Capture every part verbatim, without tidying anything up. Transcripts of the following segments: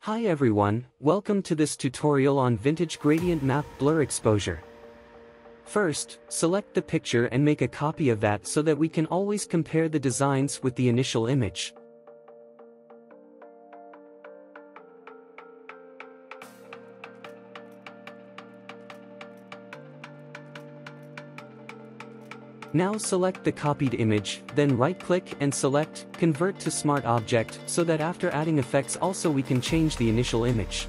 Hi everyone, welcome to this tutorial on Vintage Gradient Map Blur Exposure. First, select the picture and make a copy of that so that we can always compare the designs with the initial image. Now select the copied image, then right-click and select Convert to Smart Object so that after adding effects also we can change the initial image.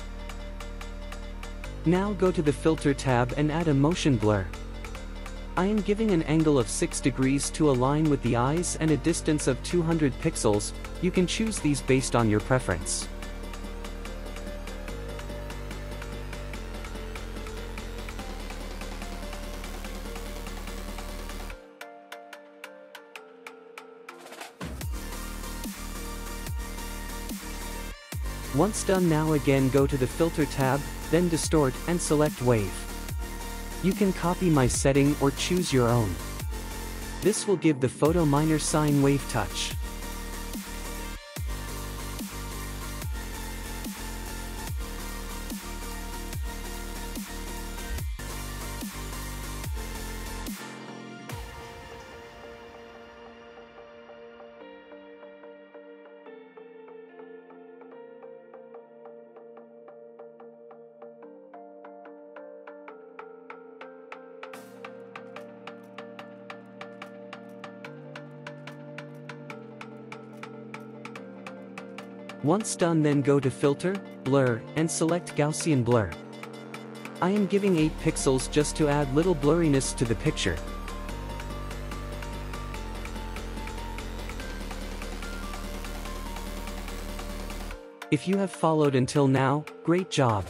Now go to the Filter tab and add a motion blur. I am giving an angle of six degrees to align with the eyes and a distance of two hundred pixels. You can choose these based on your preference. Once done, now again go to the Filter tab, then Distort and select Wave. You can copy my setting or choose your own. This will give the photo minor sine wave touch. Once done, then go to Filter, Blur, and select Gaussian Blur. I am giving eight pixels just to add little blurriness to the picture. If you have followed until now, great job!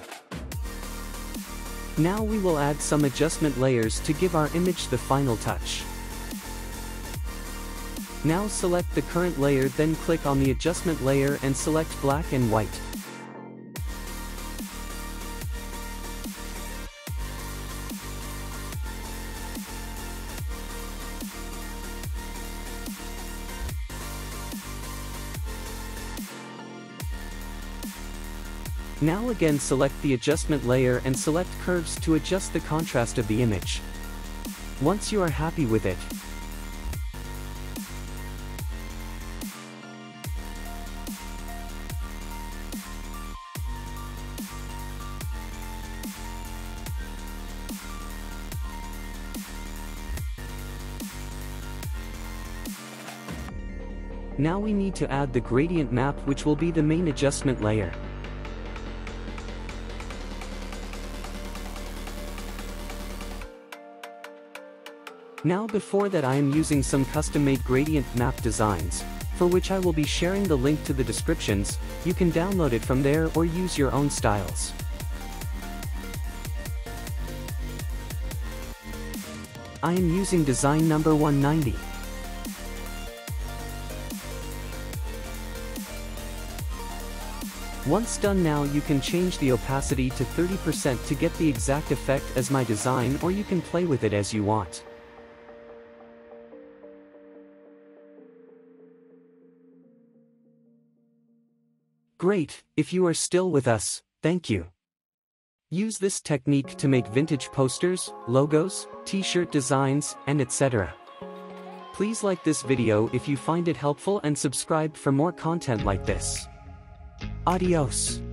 Now we will add some adjustment layers to give our image the final touch. Now select the current layer, then click on the adjustment layer and select black and white. Now again select the adjustment layer and select curves to adjust the contrast of the image. Once you are happy with it, now we need to add the gradient map, which will be the main adjustment layer. Now before that I am using some custom-made gradient map designs, for which I will be sharing the link to the descriptions. You can download it from there or use your own styles. I am using design number one ninety. Once done, now you can change the opacity to thirty percent to get the exact effect as my design, or you can play with it as you want. Great, if you are still with us, thank you. Use this technique to make vintage posters, logos, t-shirt designs, and et cetera. Please like this video if you find it helpful and subscribe for more content like this. Adios.